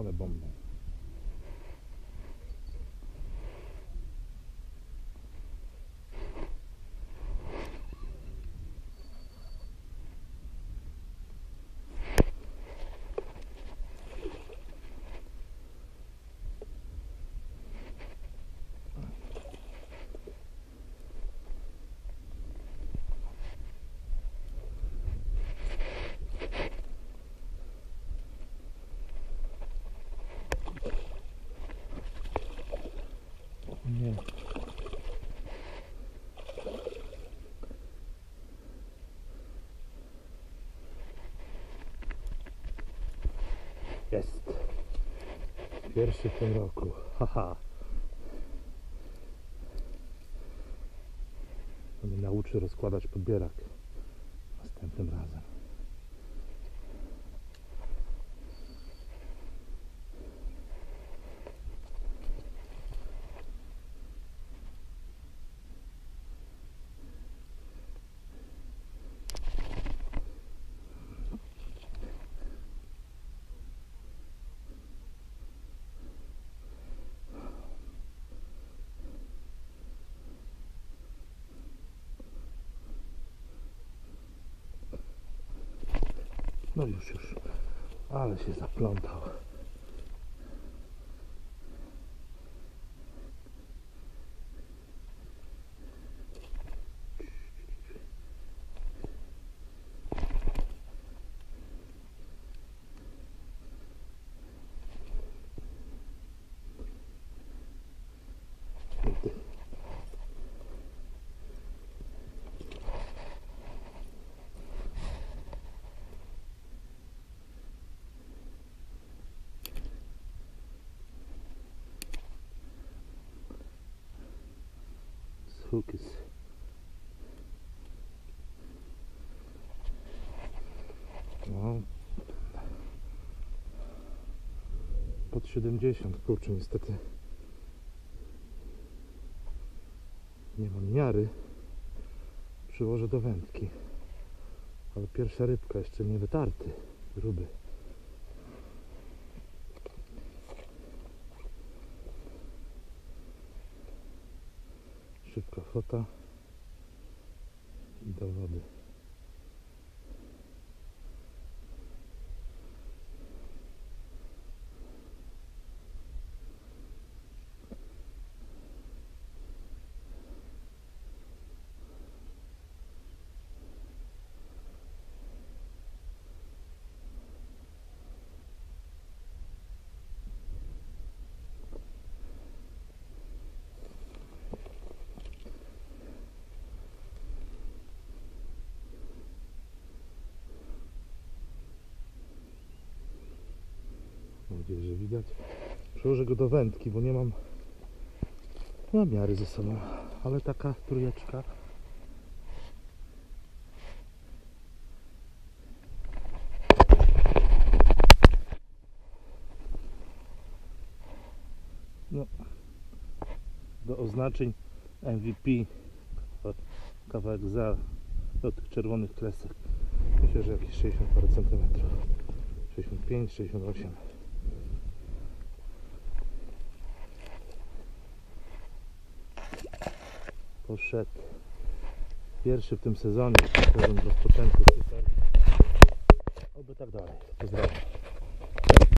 Ale bomba. Nie. Jest. Pierwszy w tym roku. Haha. To mnie nauczy rozkładać podbierak następnym razem. No już. Ale się zaplątał. Hook is no, pod 70, kurczę, niestety nie mam miary, przyłożę do wędki, ale pierwsza rybka, jeszcze nie wytarty, gruby. Szybka fota i do wody. Mam nadzieję, że widać. Przełożę go do wędki, bo nie mam miary ze sobą, ale taka trójeczka. No, do oznaczeń MVP kawałek za do tych czerwonych kresek. Myślę, że jakieś 60 parę centymetrów. 65, 68. Poszedł. Pierwszy w tym sezonie. Sezon rozpoczęty. Super. Oby tak dalej. Pozdrawiam.